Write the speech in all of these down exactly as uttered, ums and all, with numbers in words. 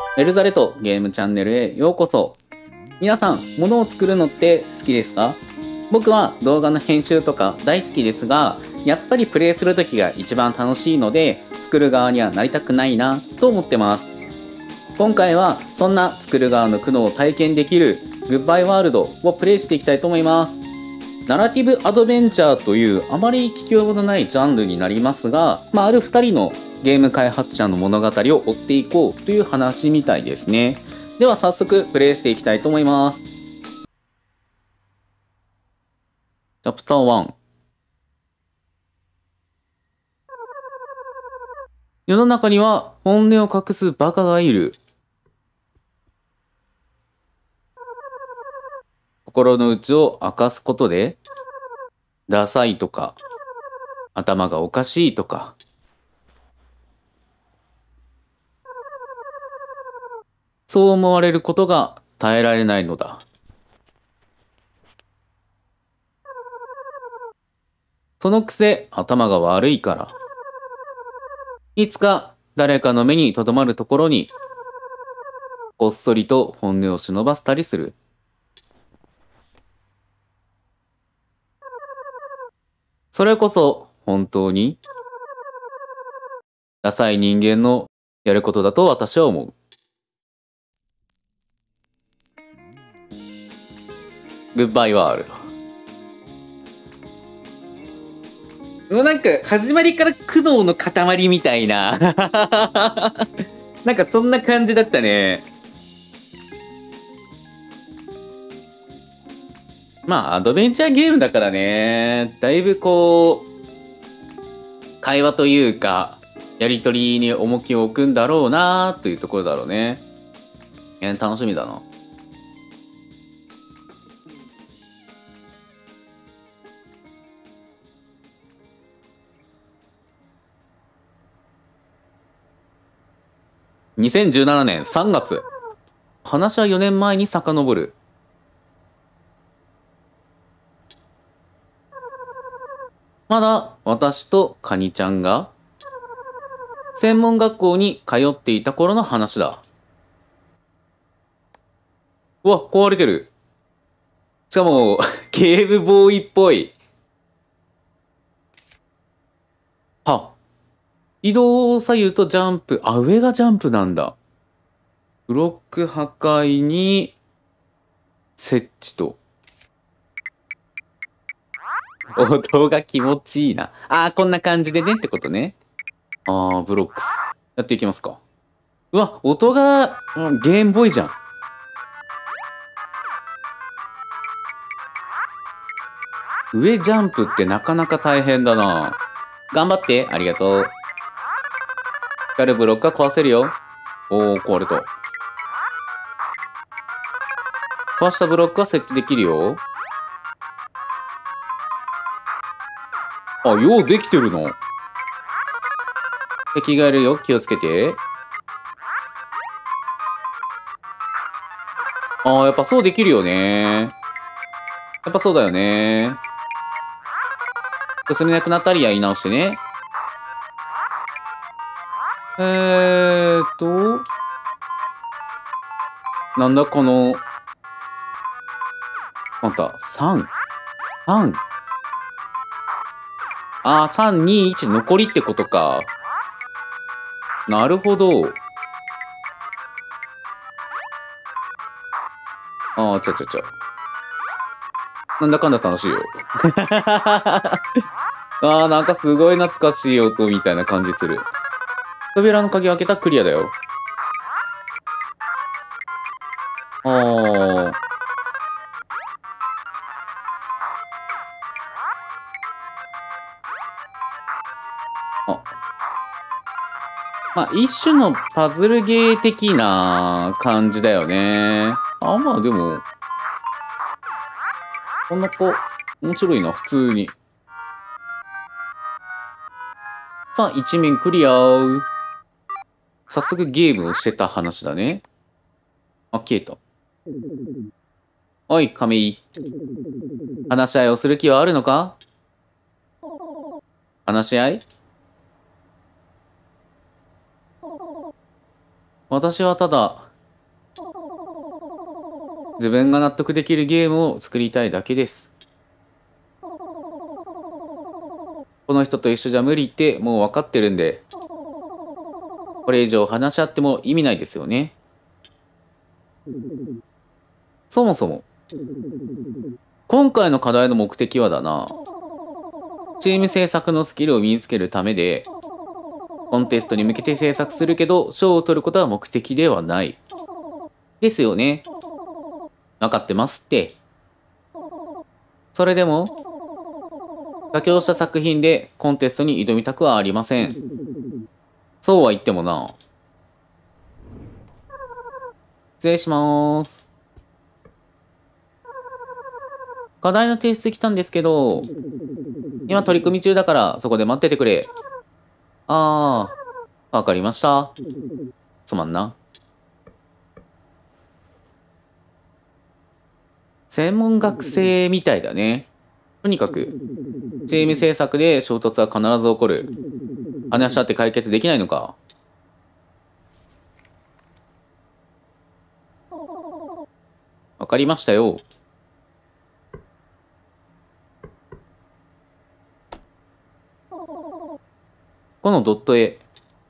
エルザレトゲームチャンネルへようこそ。皆さん、物を作るのって好きですか？僕は動画の編集とか大好きですが、やっぱりプレイする時が一番楽しいので、作る側にはなりたくないなと思ってます。今回はそんな作る側の苦悩を体験できるグッバイワールドをプレイしていきたいと思います。ナラティブアドベンチャーというあまり聞き覚えのないジャンルになりますが、まあ、あるふたりのゲーム開発者の物語を追っていこうという話みたいですね。では早速プレイしていきたいと思います。チャプターワン。世の中には本音を隠すバカがいる。心の内を明かすことで、ダサいとか、頭がおかしいとか、そう思われることが耐えられないのだ。そのくせ頭が悪いから、いつか誰かの目に留まるところに、こっそりと本音を忍ばせたりする。それこそ本当にダサい人間のやることだと私は思う。グッバイワールド。もうなんか始まりから苦悩の塊みたいななんかそんな感じだったね。まあアドベンチャーゲームだからね、だいぶこう会話というかやりとりに重きを置くんだろうなというところだろうね。えー、楽しみだな。にせんじゅうななねんさんがつ。話はよねんまえに遡る。まだ私とカニちゃんが専門学校に通っていた頃の話だ。うわ、壊れてる。しかも、ゲームボーイっぽい。は。移動左右とジャンプ。あ、上がジャンプなんだ。ブロック破壊に、設置と。音が気持ちいいな。あー、こんな感じでねってことね。あー、ブロックス。やっていきますか。うわ、音が、うん、ゲームボーイじゃん。上ジャンプってなかなか大変だな。頑張って。ありがとう。光るブロックは壊せるよ。おー、壊れた。壊したブロックは設置できるよ。あ、ようできてるの。敵がいるよ。気をつけて。あー、やっぱそうできるよね。やっぱそうだよね。進めなくなったりやり直してね。えーっと。なんだこの。あんた、さん。さん。あー、さん、に、いち残りってことか。なるほど。あー、ちょちょちょ。なんだかんだ楽しいよ。あー、なんかすごい懐かしい音みたいな感じする。扉の鍵を開けたらクリアだよ。あー。あ。まあ、一種のパズルゲー的な感じだよね。あ、まあでも、こんな子、面白いな、普通に。さあ、一面クリアー。早速ゲームをしてた話だね。あ、消えた。おい、亀井。話し合いをする気はあるのか？話し合い？ 私はただ、自分が納得できるゲームを作りたいだけです。この人と一緒じゃ無理ってもう分かってるんで、これ以上話し合っても意味ないですよね。そもそも、今回の課題の目的はだな、チーム制作のスキルを身につけるためで、コンテストに向けて制作するけど、賞を取ることは目的ではない。ですよね。分かってますって。それでも、妥協した作品でコンテストに挑みたくはありません。そうは言ってもな。失礼しまーす。課題の提出来たんですけど、今取り組み中だからそこで待っててくれ。ああ、わかりました。すまんな。専門学生みたいだね。とにかく、チーム制作で衝突は必ず起こる。話し合って解決できないのか。わかりましたよ。このドット絵。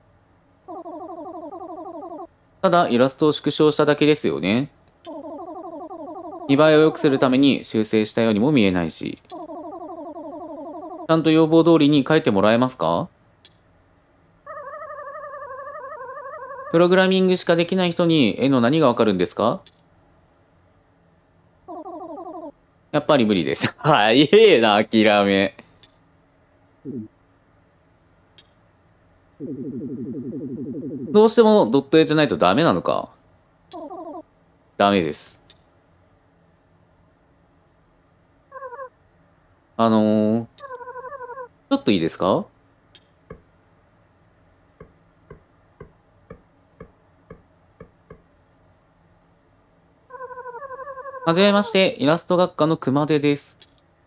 ただイラストを縮小しただけですよね。見栄えを良くするために修正したようにも見えないし。ちゃんと要望通りに書いてもらえますか？プログラミングしかできない人に絵の何がわかるんですか？やっぱり無理です。早えな、諦め。どうしてもドット絵じゃないとダメなのか？ダメです。あのー、ちょっといいですか？はじめまして、イラスト学科の熊手です。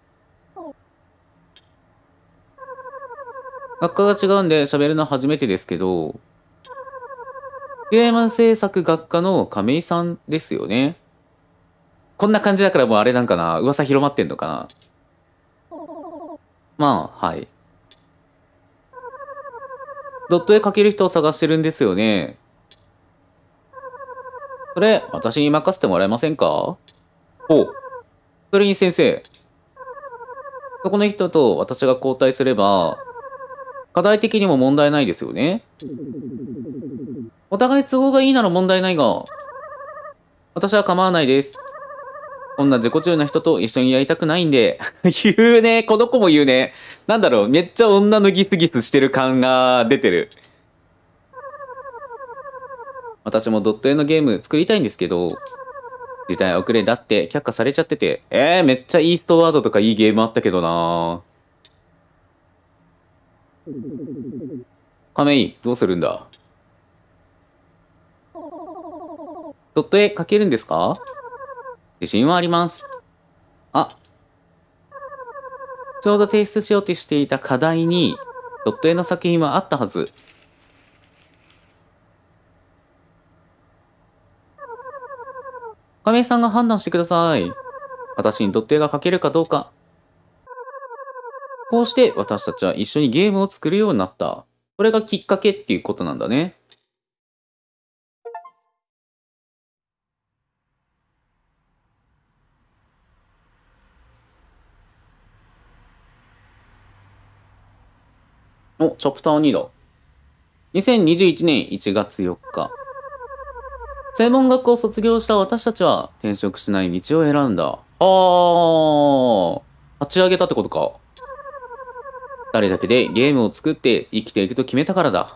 学科が違うんで喋るの初めてですけど、ゲーム制作学科の亀井さんですよね。こんな感じだからもうあれなんかな、噂広まってんのかな。まあ、はい。ドット絵描ける人を探してるんですよね。それ、私に任せてもらえませんか？おう。それに先生、そこの人と私が交代すれば、課題的にも問題ないですよね。お互い都合がいいなら問題ないが、私は構わないです。こんな自己中な人と一緒にやりたくないんで。言うね。この子も言うね。なんだろう。めっちゃ女のギスギスしてる感が出てる。私もドット絵のゲーム作りたいんですけど、時代遅れだって却下されちゃってて。えー、めっちゃイーストワードとかいいゲームあったけどな。亀井、どうするんだ？ドット絵描けるんですか？自信はあります。あ、ちょうど提出しようとしていた課題に、ドット絵の作品はあったはず。亀井さんが判断してください。私にドット絵が描けるかどうか。こうして私たちは一緒にゲームを作るようになった。それがきっかけっていうことなんだね。お、チャプターにだ。にせんにじゅういちねんいちがつよっか。専門学校を卒業した私たちは転職しない道を選んだ。あー、立ち上げたってことか。誰だけでゲームを作って生きていくと決めたからだ。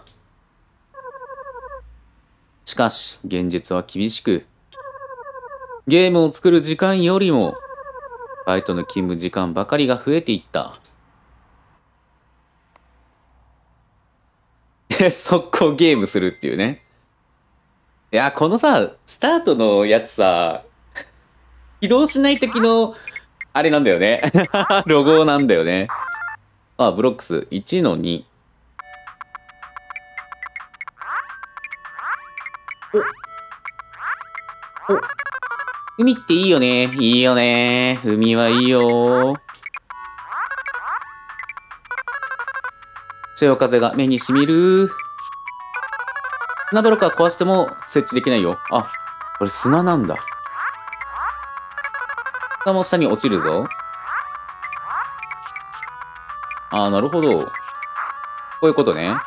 しかし、現実は厳しく、ゲームを作る時間よりも、バイトの勤務時間ばかりが増えていった。速攻ゲームするっていうね。いや、このさ、スタートのやつさ、起動しない時の、あれなんだよね。ロゴなんだよね。あ、ブロックスいちのに。 お、お、海っていいよね。いいよね。海はいいよ。潮風が目にしみる。砂ブロックは壊しても設置できないよ。あ、これ砂なんだ。砂も下に落ちるぞ。あー、なるほど。こういうことね。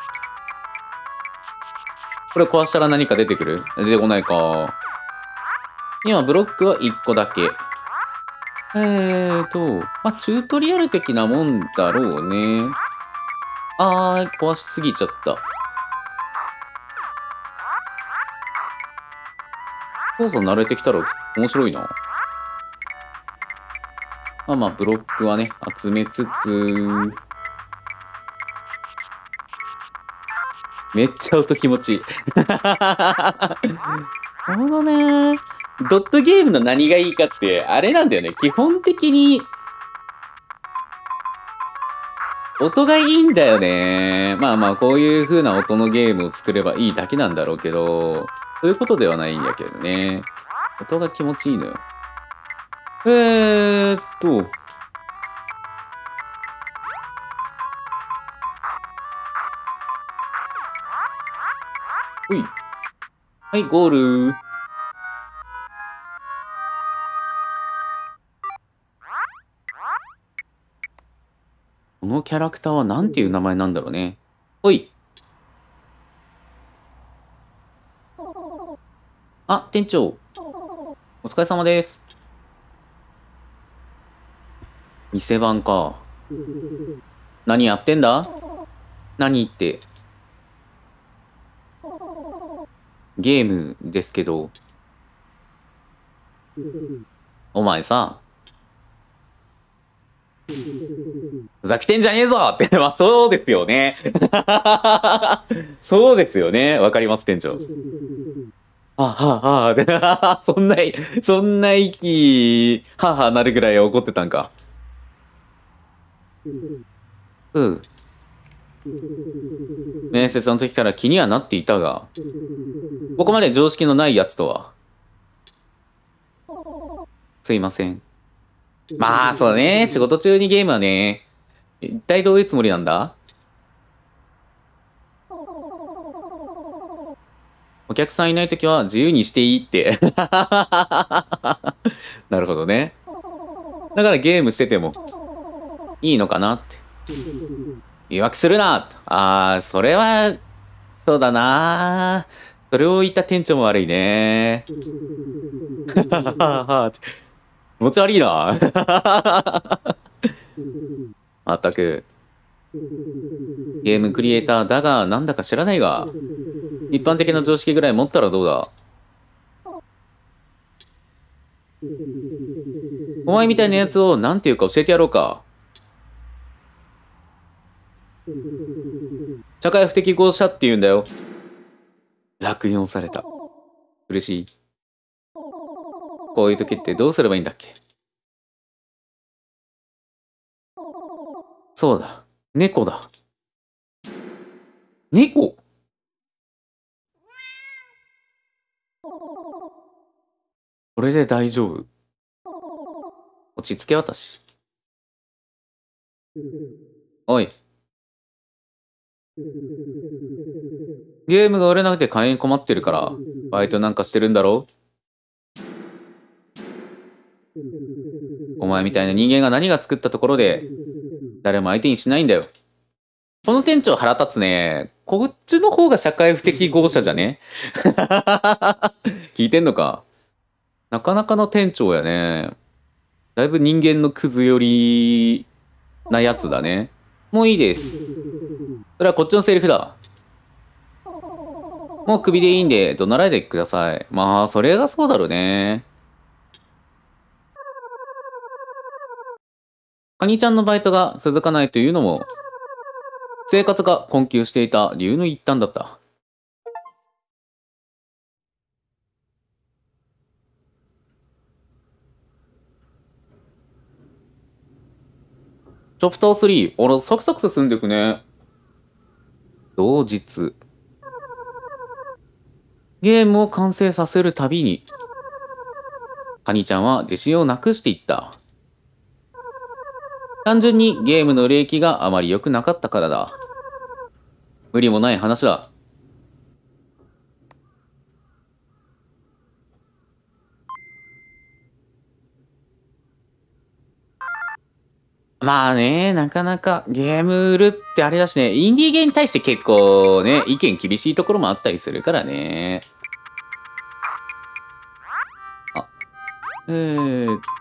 これ壊したら何か出てくる？出てこないか。今、ブロックはいっこだけ。えーと、まあ、チュートリアル的なもんだろうね。あー、壊しすぎちゃった。そうそう慣れてきたら面白いな。まあまあ、ブロックはね、集めつつ、めっちゃ音気持ちいい。なるほどね。ドットゲームの何がいいかって、あれなんだよね。基本的に、音がいいんだよね。まあまあ、こういう風な音のゲームを作ればいいだけなんだろうけど、そういうことではないんだけどね。音が気持ちいいのよ。えーっと、ほい。はい、ゴール。このキャラクターはなんていう名前なんだろうね。ほい。あ、店長。お疲れ様です。店番か。何やってんだ？何って。ゲームですけど。お前さ。ふざけてんじゃねえぞって。まあそうですよね。そうですよね。わかります、店長。はあ、はあ、はあ、そんな、そんな息、はあ、はあ、なるぐらい怒ってたんか。うん。面接の時から気にはなっていたが、ここまで常識のないやつとは。すいません。まあ、そうだね。仕事中にゲームはね。一体どういうつもりなんだ？お客さんいないときは自由にしていいって。なるほどね。だからゲームしててもいいのかなって。言い訳するなと。ああ、それは、そうだな。それを言った店長も悪いね。気持ち悪いな。まったく。ゲームクリエイターだが、なんだか知らないが、一般的な常識ぐらい持ったらどうだ？お前みたいなやつを何て言うか教えてやろうか。社会不適合者って言うんだよ。落印された。嬉しい。こういう時ってどうすればいいんだっけ？そうだ。猫だ。猫？これで大丈夫？落ち着け私。おい。ゲームが売れなくて金に困ってるから、バイトなんかしてるんだろ？お前みたいな人間が何が作ったところで、誰も相手にしないんだよ。この店長腹立つね。こっちの方が社会不適合者じゃね？聞いてんのか？なかなかの店長やね。だいぶ人間のクズ寄りなやつだね。もういいです。それはこっちのセリフだ。もうクビでいいんで怒鳴らないでください。まあ、それがそうだろうね。カニちゃんのバイトが続かないというのも、生活が困窮していた理由の一端だった。チョプタースリー、あら、サクサク進んでいくね。同日。 ゲームを完成させるたびに、カニちゃんは自信をなくしていった。単純にゲームの利益があまり良くなかったからだ。無理もない話だ。まあね、なかなかゲーム売るってあれだしね、インディーゲーに対して結構ね、意見厳しいところもあったりするからね。あ、えーっ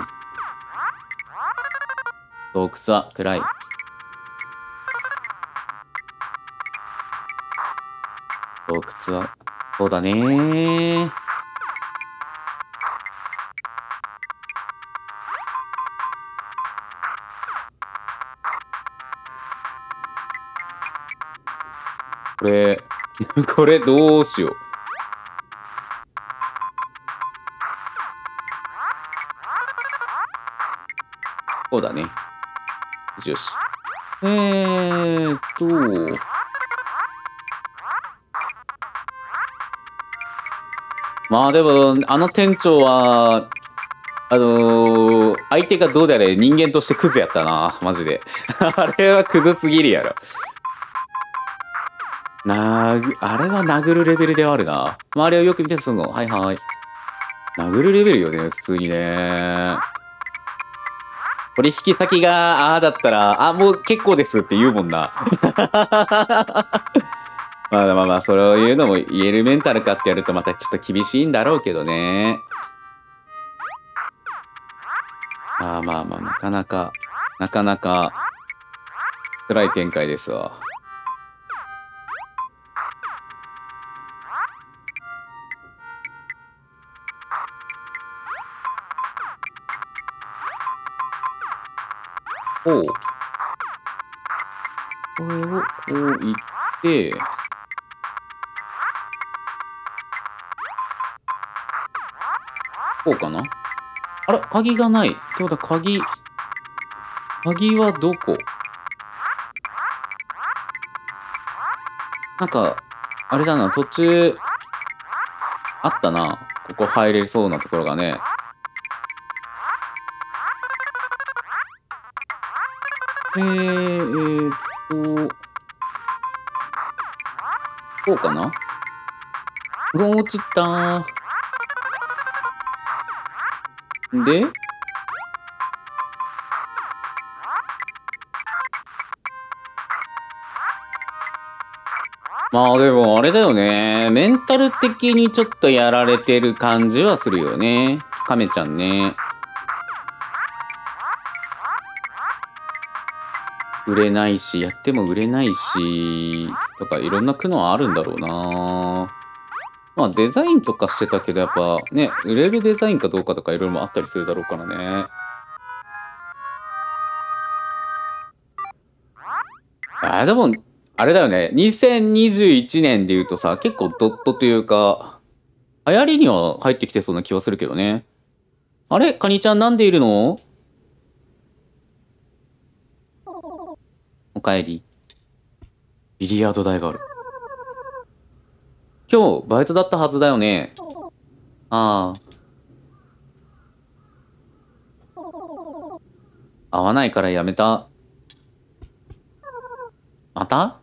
と、洞窟は暗い。洞窟は、そうだねー。これ、これどうしよう。そうだね。よし。えーっと、まあでも、あの店長は、あのー、相手がどうであれ人間としてクズやったな。マジで。あれはクズすぎるやろ。なー、あれは殴るレベルではあるな。周りをよく見てすんの。はいはい。殴るレベルよね、普通にね。取引先が、ああだったら、あ、もう結構ですって言うもんな。まあまあまあ、そういうのも言えるメンタルかってやるとまたちょっと厳しいんだろうけどね。まあまあまあ、なかなか、なかなか、辛い展開ですわ。おう。これをこういって、こうかな。あら、鍵がない。どうだ、鍵。鍵はどこ？なんか、あれだな、途中、あったな。ここ入れそうなところがね。えー、えーっと、こうかな。うわ、落ちた。で、まあでもあれだよね。メンタル的にちょっとやられてる感じはするよね。カメちゃんね。売れないし、やっても売れないし、とかいろんな苦悩あるんだろうな。まあデザインとかしてたけど、やっぱね、売れるデザインかどうかとかいろいろもあったりするだろうからね。あ、でも、あれだよね。にせんにじゅういちねんで言うとさ、結構ドットというか、流行りには入ってきてそうな気はするけどね。あれカニちゃんなんでいるの？おかえり。ビリヤード台がある。今日、バイトだったはずだよね。ああ。合わないからやめた。また？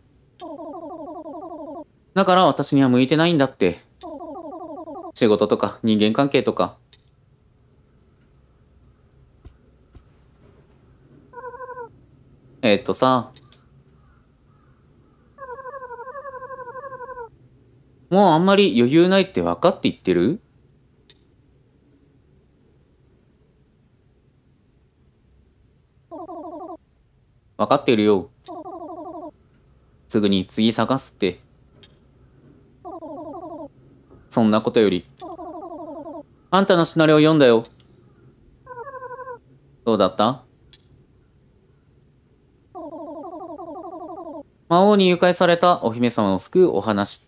だから私には向いてないんだって。仕事とか人間関係とか。えーっとさ、もうあんまり余裕ないって分かって言ってる？分かってるよ。すぐに次探すって。そんなことより、あんたのシナリオ読んだよ。どうだった？魔王に誘拐されたお姫様を救うお話って、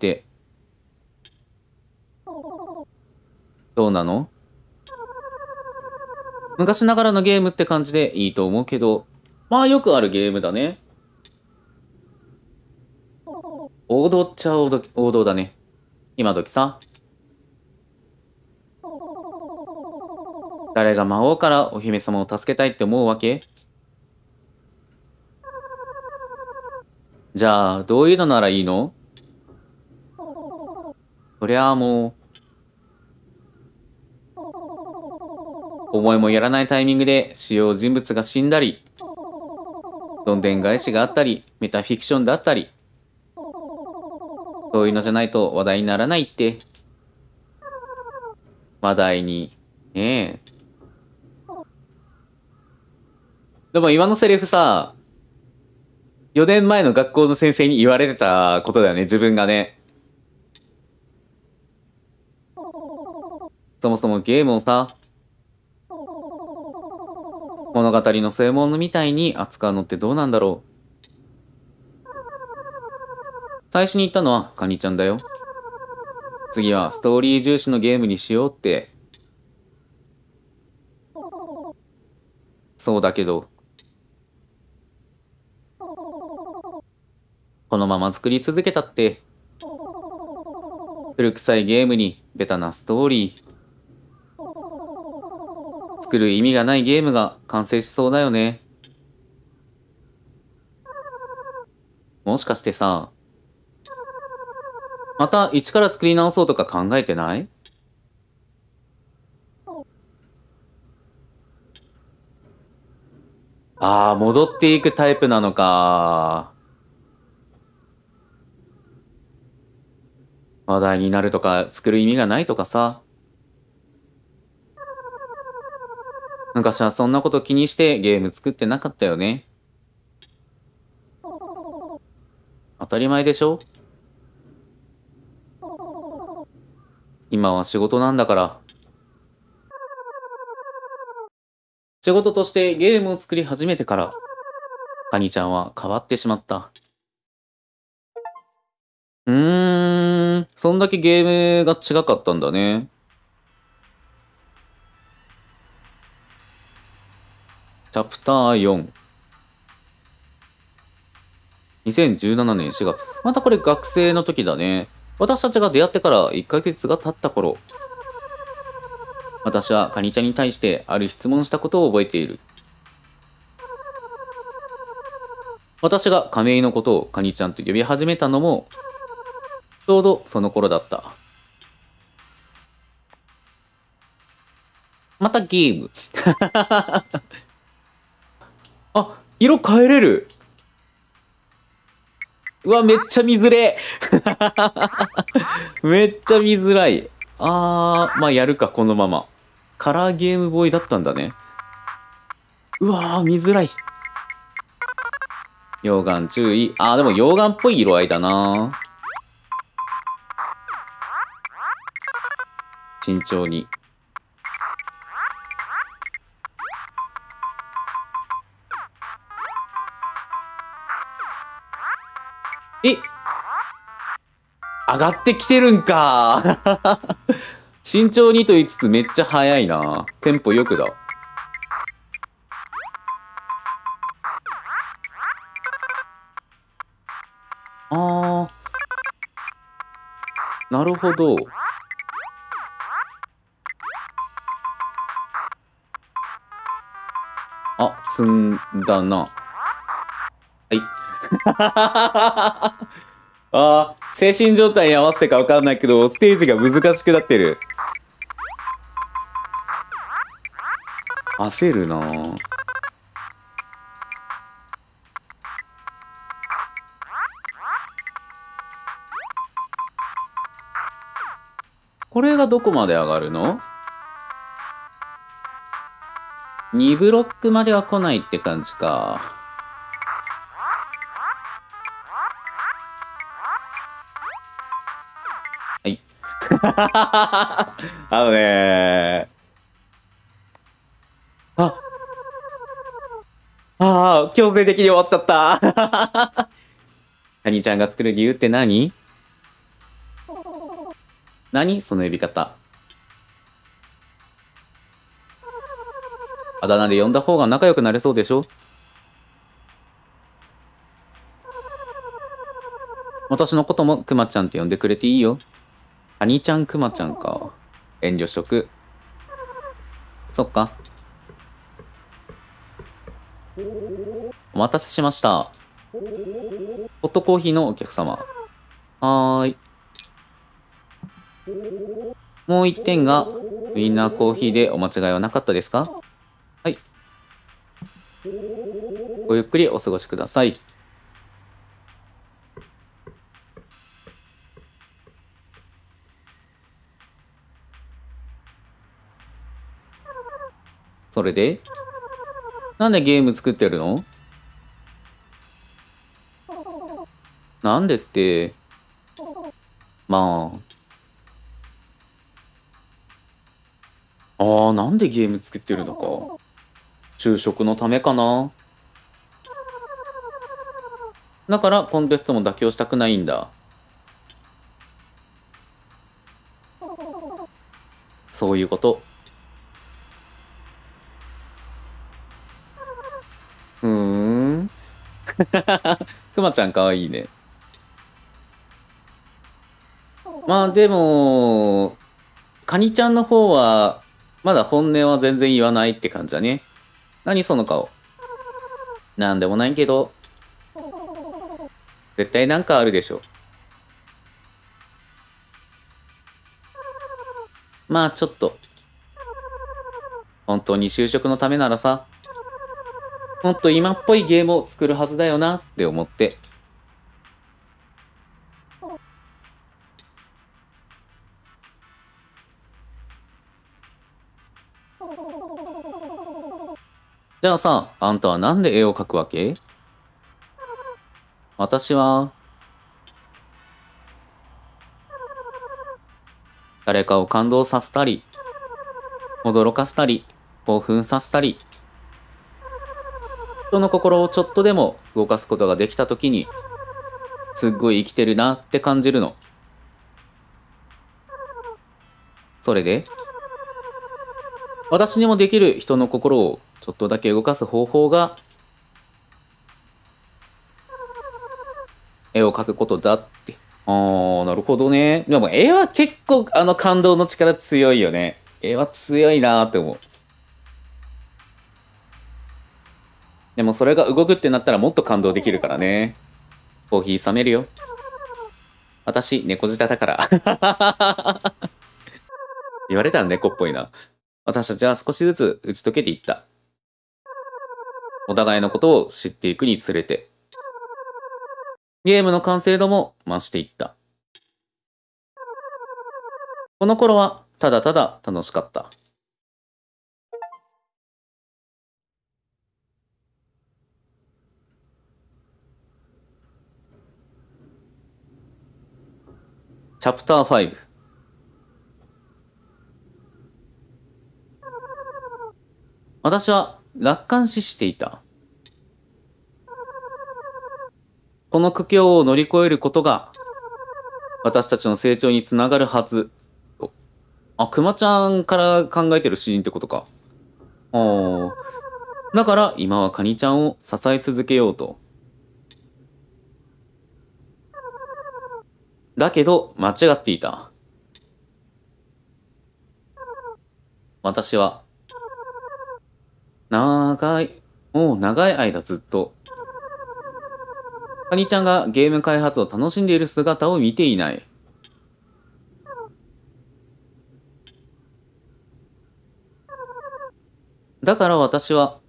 どうなの？昔ながらのゲームって感じでいいと思うけど、まあよくあるゲームだね。王道っちゃ王道、王道だね。今時さ。 誰が魔王からお姫様を助けたいって思うわけ？じゃあ、どういうのならいいの？そりゃあもう、思いもやらないタイミングで主要人物が死んだり、どんでん返しがあったり、メタフィクションだったり、そういうのじゃないと話題にならないって。話題に。ねえ。でも今のセリフさ、よねんまえの学校の先生に言われてたことだよね、自分がね。そもそもゲームをさ、物語のそういうものみたいに扱うのってどうなんだろう。最初に言ったのはカニちゃんだよ。次はストーリー重視のゲームにしようって。そうだけど、このまま作り続けたって、古臭いゲームにベタなストーリー、作る意味がないゲームが完成しそうだよね。もしかしてさ、また一から作り直そうとか考えてない？ああ、戻っていくタイプなのか。話題になるとか作る意味がないとかさ。昔はそんなこと気にしてゲーム作ってなかったよね。当たり前でしょ？今は仕事なんだから。仕事としてゲームを作り始めてから、カニちゃんは変わってしまった。うーん、そんだけゲームが違かったんだね。チャプターよん。にせんじゅうななねんしがつ。またこれ学生の時だね。私たちが出会ってからいっかげつが経った頃。私はカニちゃんに対してある質問したことを覚えている。私が亀井のことをカニちゃんと呼び始めたのも、ちょうどその頃だった。またゲーム。あ、色変えれる。うわ、めっちゃ見づれ。めっちゃ見づらい。あー、まあやるか、このまま。カラーゲームボーイだったんだね。うわー、見づらい。溶岩注意。あー、でも溶岩っぽい色合いだな。慎重に。え、上がってきてるんか。慎重にと言いつつめっちゃ速いな。テンポよくだ。あー。なるほど。あ、積んだな。はい。あー、精神状態に合わせてかわかんないけど、ステージが難しくなってる。焦るなぁ。これがどこまで上がるの？ に ブロックまでは来ないって感じか。はい。あのねー。あ、ああ、強制的に終わっちゃった。カニちゃんが作る理由って何？何その呼び方。あだ名で呼んだ方が仲良くなれそうでしょ？私のこともクマちゃんって呼んでくれていいよ。カニちゃんクマちゃんか。遠慮しとく。 そっか。お待たせしました。ホットコーヒーのお客様。はーい。もう一点が、ウインナーコーヒーでお間違いはなかったですか？はい。ごゆっくりお過ごしください。それで、なんでゲーム作ってるの？なんでって、まあ、ああ、なんでゲーム作ってるのか。就職のためかな。だからコンテストも妥協したくないんだ。そういうこと。ふーん。くまちゃんかわいいね。まあでも、カニちゃんの方は、まだ本音は全然言わないって感じだね。何その顔。なんでもないけど、絶対なんかあるでしょ。まあちょっと、本当に就職のためならさ、もっと今っぽいゲームを作るはずだよなって思って。じゃあさ、あんたはなんで絵を描くわけ？私は、誰かを感動させたり、驚かせたり、興奮させたり、人の心をちょっとでも動かすことができたときに、すっごい生きてるなって感じるの。それで、私にもできる人の心をちょっとだけ動かす方法が、絵を描くことだって。あー、なるほどね。でも絵は結構あの感動の力強いよね。絵は強いなーって思う。でもそれが動くってなったらもっと感動できるからね。コーヒー冷めるよ。私、猫舌だから。言われたら猫っぽいな。私たちは少しずつ打ち解けていった。お互いのことを知っていくにつれて。ゲームの完成度も増していった。この頃はただただ楽しかった。チャプターファイブ。私は楽観視していた。この苦境を乗り越えることが私たちの成長につながるはず。あ、くまちゃんから考えてるシーンってことか。ああ。だから今はカニちゃんを支え続けようと。だけど間違っていた。私は長い、もう長い間ずっとカニちゃんがゲーム開発を楽しんでいる姿を見ていない。だから私は、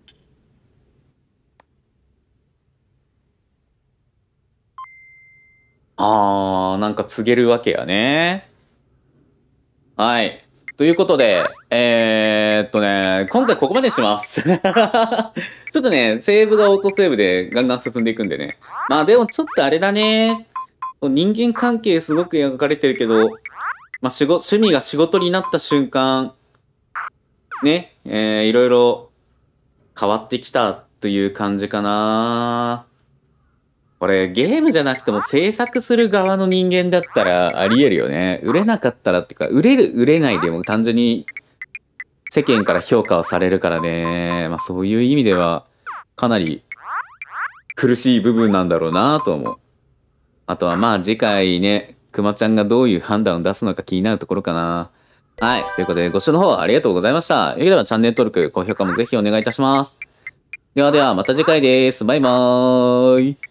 あー、なんか告げるわけやね。はい。ということで、えーっとね、今回ここまでします。ちょっとね、セーブがオートセーブでガンガン進んでいくんでね。まあでもちょっとあれだね。人間関係すごく描かれてるけど、まあ仕事、趣味が仕事になった瞬間、ね、えー、いろいろ変わってきたという感じかな。これゲームじゃなくても制作する側の人間だったらありえるよね。売れなかったらってか、売れる売れないでも単純に世間から評価をされるからね。まあそういう意味ではかなり苦しい部分なんだろうなと思う。あとはまあ次回ね、くまちゃんがどういう判断を出すのか気になるところかな。 はい。ということで、ご視聴の方ありがとうございました。よければチャンネル登録、高評価もぜひお願いいたします。ではでは、また次回です。バイバーイ。